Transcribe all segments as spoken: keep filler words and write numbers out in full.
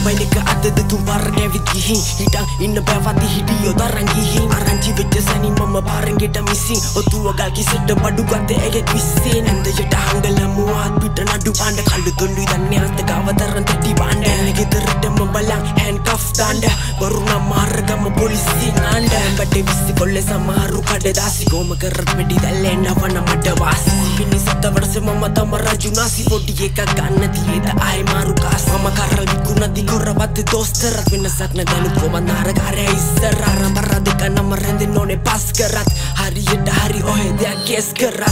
mobile එක අදද තුන් පාරක් ඇවිත් ගිහින් හිටන් ඉන්න බෑවති හිටියෝ තරන් ගිහින් ආරංචි වෙච්ච සැනින් මම පාරෙන් ගෙට මිසින් ඔතුව ගල් කිසෙට බඩු ගත්තේ ඇගෙත් විශ්සේ නැන්දයට හංගල මුවාත් පිට නඩු පාණ්ඩ කල්ලු තුන්ඩුයි දන්නේ අස්ත ගාවතරන් තැටි බාණ්ඩ ගෙදරටම බලන් හැන්කෆ් දාණ්ඩ බරුණ මාර්ගම පොලිසියෙන් ආණ්ඩ බඩේ විස්සි කොල්ලේ සමහරු කඩ දාසි කොම කරත් මෙඩි දැල්ලේ නවන මඩ වාසි පිනි සත වර්ෂෙ මම තම රජු නාසි පොඩි එකක් ගන්න තියේද ආයි මාරු කාස් මම කරල් විකුණති කොරවත් දොස්තරත් වෙනසක් නැදලු කොමන් නාරකාරය ඉස්සර අරඹර දෙක නම රැඳෙන්න ඕනේ පස් කරත් හරියට හරි ඔහෙ දෙයක් කේස් කරත්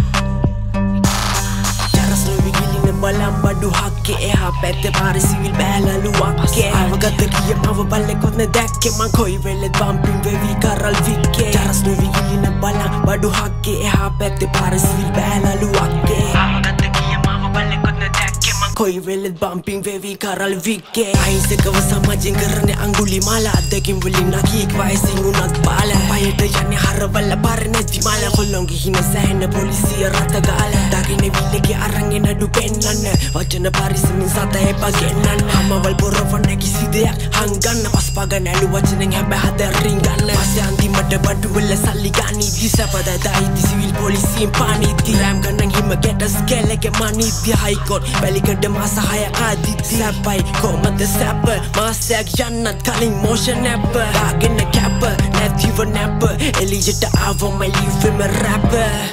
බලම් බඩු හක්කේ එහා පැත්තේ පාරේ සිවිල් බෑලලුවක්කේ අවගත ගිය මව බල්ලෙකුත් නේ දැක්කේ මං කොයි වෙලෙත් බම්පින් වෙවි කරල් වික්කේ ජරස් නොවි ගිලින බලම් බඩු හක්කේ එහා පැත්තේ පාරේ සිවිල් බෑලලුවක්කේ අවගත ගිය මව බල්ලෙකුත් නේ දැක්කේ මං කොයි වෙලෙත් බම්පින් වෙවි කරල් වික්කේ අහිංසකව සමාජෙන් කරන්නේ අඟුලිමාල අද්දකින් වලින් නකියෙක් වයසින් උනත් බාල පයට යන්නේ හරවල පාරේ නැති මාල කොල්ලොන් ගිහින සෑහෙන පොලිසිය රට ගාලා දකින්නේ විල්ලගේ අරන් එන ඩු පෙන්නන්න වචන පරිස්සමින් සත එපා ගෙන්නන්න අමවල් පොරවන්න කිසි දෙයක් හංගන්න පස්පග නැලු වචනෙන් හැබැ හද රිංගන්න පස්සේ අන්තිමට බඩු වල සල්ලි ගනිද්දි සැපද දයිති සිවිල් පොලිසියෙන් පානිද්දි රෑම් ගන්නන් හිම ගැට ස්කේලෙක මනිද්දි හයිකෝට් වැලිකඩ මාස හයක් ආදිද්දි සැපයි කොමද සැප මාසයක් යන්නත් කලින් මෝෂන් ඇප් දාගෙන කැප නැතිව නැප එලියට ආවම ලිවෙම රැප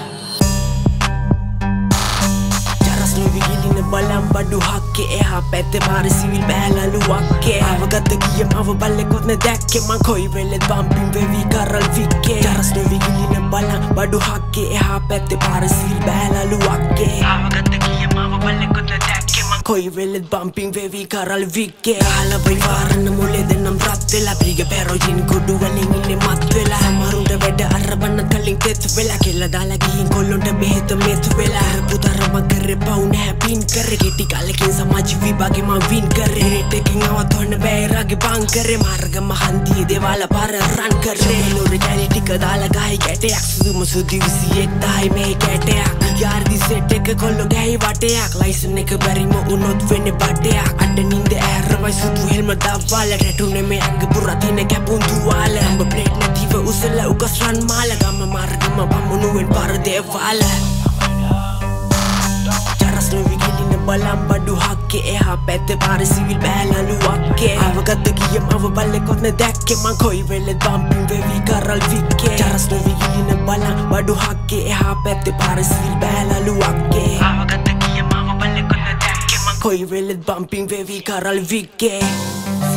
බලම් බඩු හක්කේ එහා පැත්තේ පාරේ සිවිල් බෑලලුවක්කේ අවගත ගිය මව බල්ලෙකුත් නේ දැක්කේ මං කොයි වෙලෙත් බම්පින් වෙවි කරල් වික්කේ ජරස් නොවි ගිලින බලම් බඩු හක්කේ එහා පැත්තේ පාරේ සිවිල් බෑලලුවක්කේ අවගත ගිය මව බල්ලෙකුත් නේ දැක්කේ මං කොයි වෙලෙත් බම්පින් වෙවි කරල් වික්කේ ආලවයි වාරන්න මොලේ දෙන්නම් රත් වෙලා පිග පැරෝජින් කුඩු වලින් ඉන්නේ මත් වෙලා සමහරුන්ට වැඩ අරබන්න කලින් තෙත් වෙලා කෙල්ල දාලා ගිහින් කොල්ලොන්ට බෙහෙත මෙත් වෙලා පුතරම කරේ පව් නැහැ පින් කරේ කෙටි කාලෙකින් සමාජ විභාගේ මම වින් කරේ රේටකින් ආවත් හොන්න බෑරගේ බං කරේ මාර්ග මහන්දියේ දේවාල පාර රන් කරේ නෝර කැලි ටික දාලා ගහයි කැටයක් සුදුම සුදි විසියෙක් දහයි මේ කැටයක් යාර්දි සෙට් එක කොල්ලෝ ගෑයි වටයක් ලයිසන් එක බැරිම උනොත් වෙන්නේ බඩයක් අඩ නින්ද ඇරවයි සුදු හෙල්ම දාවාල රැටුනේ මේ අංග පුරතින කැපුන් තුවාල අම්බ ප්ලේට් නැතිව උසල උකස් රන් මාල ගම මාර්ගම බමුණුවෙන් පාර දේවාල බලම් බඩු හක්කේ එහා පැත්තේ පාරේ සිවිල් බෑලලුවක්කේ අවගත ගිය මව බල්ලෙකුත් නේ දැක්කේ මං කොයි වෙලෙත් බම්පින් වෙවි කරල් වික්කේ ජරස් නොවි ගිලින බලම් බඩු හක්කේ එහා පැත්තේ පාරේ සිවිල් බෑලලුවක්කේ අවගත ගිය මව බල්ලෙකුත් නේ දැක්කේ මං කොයි වෙලෙත් බම්පින් වෙවි කරල් වික්කේ